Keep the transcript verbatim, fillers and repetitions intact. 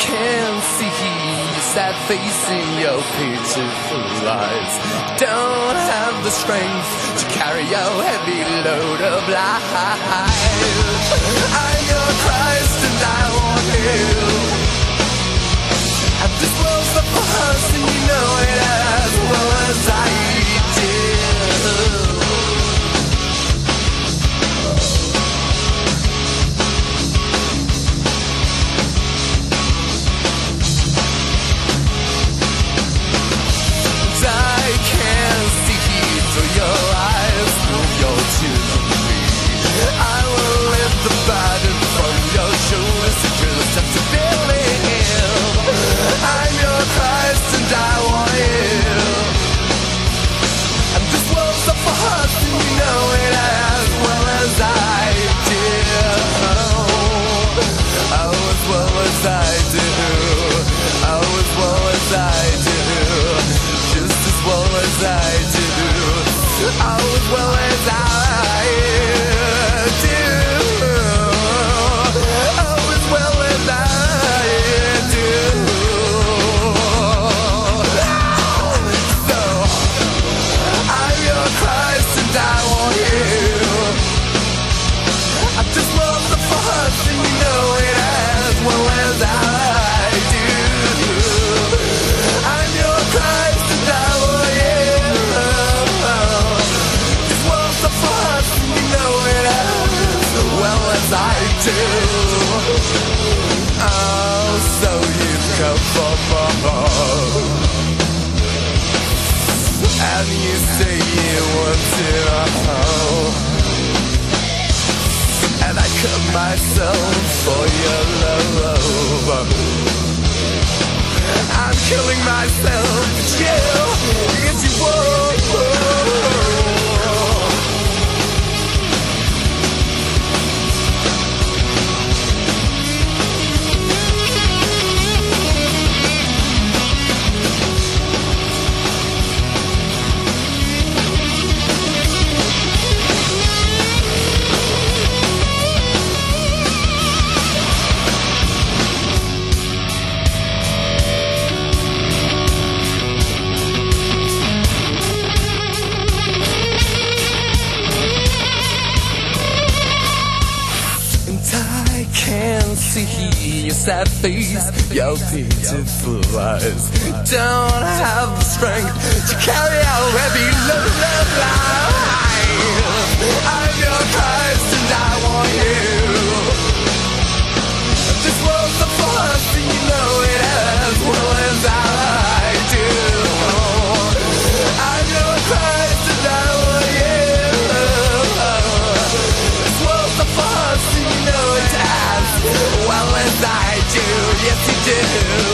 can see your sad face in your pitiful eyes. Don't have the strength to carry your heavy load of life. I'm your Christ and I want you. And this world's not for us and you know it as well as I do. Oh, so you've come from above, and you say you want to know, and I cut myself for your love. I'm killing myself for you, yes you won't. I can see your sad face, your pitiful eyes. Don't have the strength to carry out heavy load of life. I'm your Christ and I want you. This world's a farce and you know it as well as I do. I'm your Christ and I want you. This world's a farce and you know it as well as I do, yes you do.